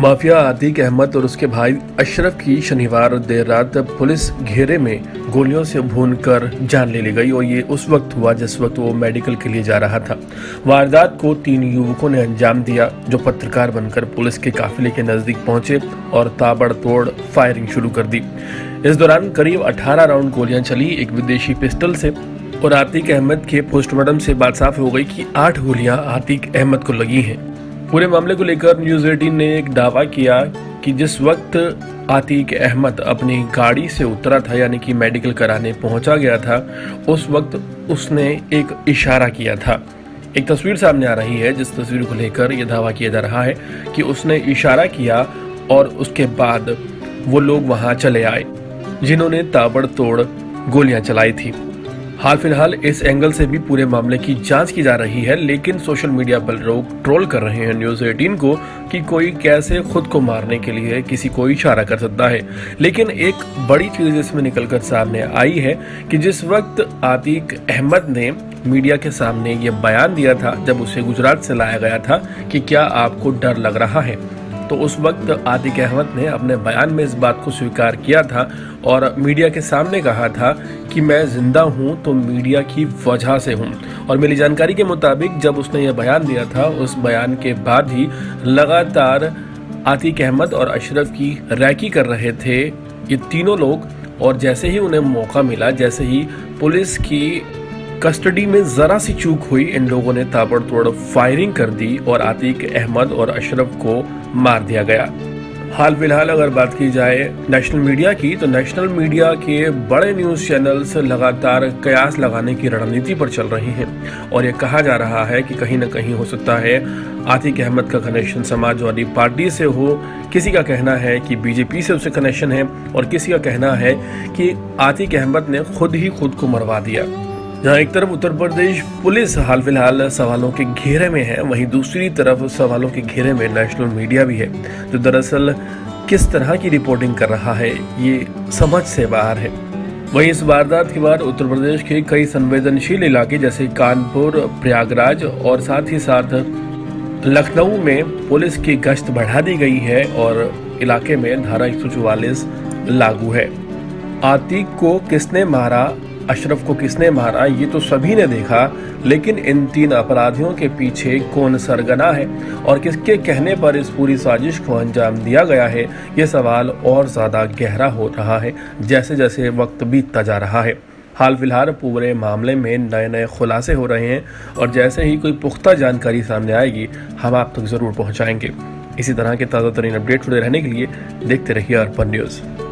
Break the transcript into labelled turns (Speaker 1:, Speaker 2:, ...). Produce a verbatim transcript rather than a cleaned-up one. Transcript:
Speaker 1: Mafia Atiq Ahmad और उसके भाई अशरफ की शनिवार देर रात पुलिस घेरे में गोलियों से भूनकर जान ले ली गई और ये उस वक्त हुआ जिस वक्त वो मेडिकल के लिए जा रहा था। वारदात को तीन युवकों ने अंजाम दिया जो पत्रकार बनकर पुलिस के काफिले के नजदीक पहुंचे और ताबड़तोड़ फायरिंग शुरू कर दी। इस दौरान करीब अठारह राउंड गोलियां चली एक विदेशी पिस्टल से और आतिक अहमद के पोस्टमार्टम से बात साफ हो गई कि आठ गोलियां आतिक अहमद को लगी हैं। पूरे मामले को लेकर न्यूज़ अठारह ने एक दावा किया कि जिस वक्त आतिक अहमद अपनी गाड़ी से उतरा था यानी कि मेडिकल कराने पहुंचा गया था, उस वक्त उसने एक इशारा किया था। एक तस्वीर सामने आ रही है जिस तस्वीर को लेकर यह दावा किया जा रहा है कि उसने इशारा किया और उसके बाद वो लोग वहां चले आए जिन्होंने ताबड़तोड़ गोलियां चलाई थी। हाल फिलहाल इस एंगल से भी पूरे मामले की जांच की जा रही है, लेकिन सोशल मीडिया पर लोग ट्रोल कर रहे हैं न्यूज़ अठारह को कि कोई कैसे खुद को मारने के लिए किसी को इशारा कर सकता है। लेकिन एक बड़ी चीज इसमें निकलकर सामने आई है कि जिस वक्त आतिक अहमद ने मीडिया के सामने ये बयान दिया था जब उसे गुजरात से लाया गया था कि क्या आपको डर लग रहा है, तो उस वक्त आतिक अहमद ने अपने बयान में इस बात को स्वीकार किया था और मीडिया के सामने कहा था कि मैं जिंदा हूं तो मीडिया की वजह से हूं। और मेरी जानकारी के मुताबिक जब उसने यह बयान दिया था उस बयान के बाद ही लगातार आतिक अहमद और अशरफ की रैकी कर रहे थे ये तीनों लोग, और जैसे ही उन्हें मौका मिला, जैसे ही पुलिस की कस्टडी में जरा सी चूक हुई, इन लोगों ने ताबड़तोड़ फायरिंग कर दी और आतिक अहमद और अशरफ को मार दिया गया। हाल फिलहाल अगर बात की जाए नेशनल मीडिया की, तो नेशनल मीडिया के बड़े न्यूज़ चैनल्स लगातार कयास लगाने की रणनीति पर चल रहे हैं और ये कहा जा रहा है कि कहीं ना कहीं हो सकता है आतिक अहमद का कनेक्शन समाजवादी पार्टी से हो, किसी का कहना है कि बीजेपी से उसे कनेक्शन है और किसी का कहना है कि आतिक अहमद ने खुद ही खुद को मरवा दिया। जहाँ एक तरफ उत्तर प्रदेश पुलिस हाल फिलहाल सवालों के घेरे में है, वहीं दूसरी तरफ सवालों के घेरे में नेशनल मीडिया भी है जो दरअसल किस तरह की रिपोर्टिंग कर रहा है ये समझ से बाहर है। वहीं इस वारदात के बाद उत्तर प्रदेश के कई संवेदनशील इलाके जैसे कानपुर, प्रयागराज और साथ ही साथ लखनऊ में पुलिस की गश्त बढ़ा दी गई है और इलाके में धारा एक सौ चौवालीस लागू है। आतिक को किसने मारा, अशरफ को किसने मारा, ये तो सभी ने देखा, लेकिन इन तीन अपराधियों के पीछे कौन सरगना है और किसके कहने पर इस पूरी साजिश को अंजाम दिया गया है, ये सवाल और ज़्यादा गहरा हो रहा है जैसे जैसे वक्त बीतता जा रहा है। हाल फिलहाल पूरे मामले में नए नए खुलासे हो रहे हैं और जैसे ही कोई पुख्ता जानकारी सामने आएगी हम आप तक ज़रूर पहुँचाएंगे। इसी तरह के ताज़ा तरीन अपडेट जुड़े रहने के लिए देखते रहिए अर्पण न्यूज़।